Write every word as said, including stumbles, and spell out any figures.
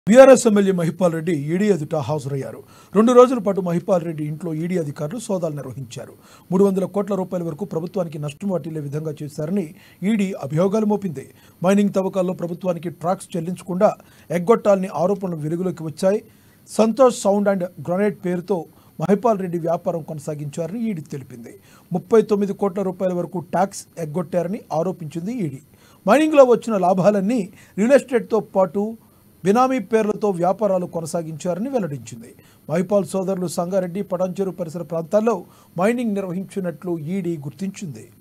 BRS MLA Mahipal Reddy ED ఎదుట హాజరయ్యారు. రెండు రోజుల పాటు మహిపాల్ రెడ్డి ఇంట్లో ఈడీ అధికారులు సోదాలు నిర్వహించారు. మూడు వందల కోట్ల రూపాయల వరకు ప్రభుత్వానికి నష్టం వాటిల్లే విధంగా చేశారని ఈడీ అభియోగాలు మోపింది. మైనింగ్ తవ్వకాల్లో ప్రభుత్వానికి ట్రాక్స్ చెల్లించకుండా ఎగ్గొట్టాలని ఆరోపణలు వెలుగులోకి వచ్చాయి. సంతోష్ సౌండ్ అండ్ గ్రనేడ్ పేరుతో మహిపాల్ రెడ్డి వ్యాపారం కొనసాగించారని ఈడీ తెలిపింది. ముప్పై తొమ్మిది కోట్ల రూపాయల వరకు ట్యాక్స్ ఎగ్గొట్టారని ఆరోపించింది ఈడీ. మైనింగ్లో వచ్చిన లాభాలన్నీ రియల్ ఎస్టేట్తో పాటు బినామీ పేర్లతో వ్యాపారాలు కొనసాగించారని వెల్లడించింది. మహిపాల్ సోదరులు సంగారెడ్డి, పటాన్చెరు పరిసర ప్రాంతాల్లో మైనింగ్ నిర్వహించినట్లు ఈడీ గుర్తించింది.